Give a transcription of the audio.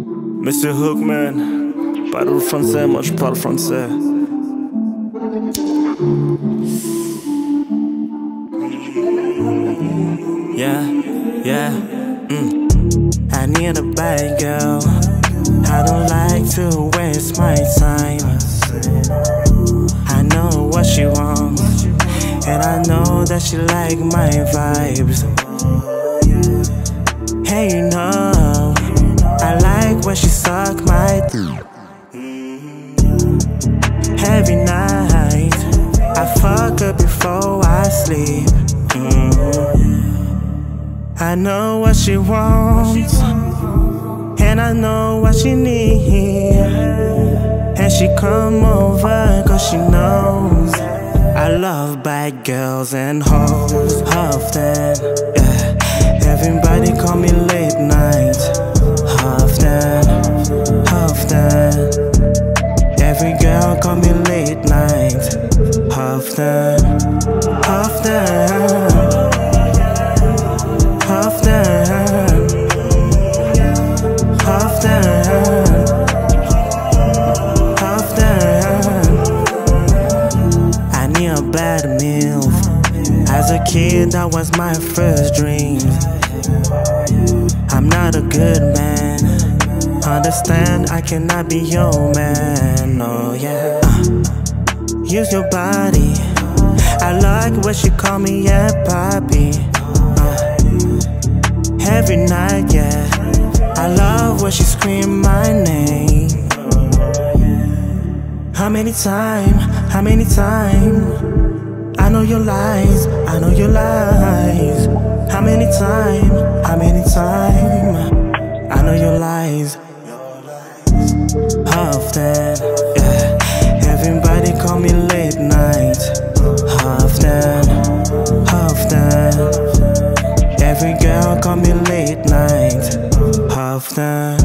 Monsieur Hookman, parle français, moi je parle français. Yeah, yeah, I need a bad girl. I don't like to waste my time. I know what she wants, and I know that she like my vibes. Hey, you know, I like when she suck my Every night I fuck her before I sleep. I know what she wants, and I know what she needs. And she come over cause she knows I love bad girls and hoes. Often, yeah. Everybody call me late night. Often, every girl call me late night. Often, I need a bad meal. As a kid, that was my first dream. I'm not a good man. Understand, I cannot be your man. Oh yeah. Use your body. I like when she call me yeah, papi. Every night, yeah. I love when she scream my name. How many time? I know your lies, I know your lies. How many time? I know your lies. Often, yeah. Everybody call me late night. Often, every girl call me late night. Often.